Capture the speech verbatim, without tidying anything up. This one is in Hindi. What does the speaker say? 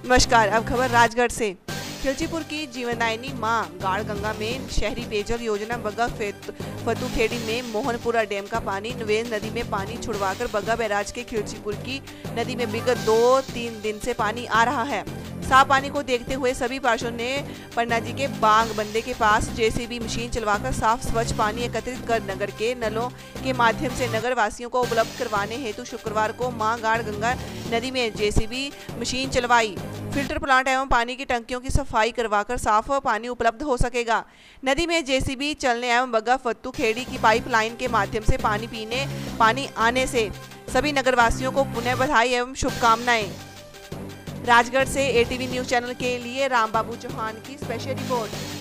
नमस्कार। अब खबर राजगढ़ से। खिलचीपुर की जीवनदायिनी मां गाड़ गंगा में शहरी पेयजल योजना बग्गा फतुखेड़ी में मोहनपुरा डैम का पानी नुवेल नदी में पानी छुड़वाकर बग्गा बैराज के खिलचीपुर की नदी में विगत दो तीन दिन से पानी आ रहा है। साफ पानी को देखते हुए सभी पार्षदों ने पन्ना जी के बांग बंदे के पास जेसीबी मशीन चलवाकर साफ स्वच्छ पानी एकत्रित कर नगर के नलों के माध्यम से नगर वासियों को उपलब्ध करवाने हेतु शुक्रवार को मां गाड़ गंगा नदी में जेसीबी मशीन चलवाई। फिल्टर प्लांट एवं पानी की टंकियों की सफाई करवाकर साफ पानी उपलब्ध हो सकेगा। नदी में जेसीबी चलने एवं बग्गा फतुखेड़ी की पाइपलाइन के माध्यम से पानी पीने पानी आने से सभी नगरवासियों को पुनः बधाई एवं शुभकामनाएं। राजगढ़ से एटीवी न्यूज चैनल के लिए रामबाबू चौहान की स्पेशल रिपोर्ट।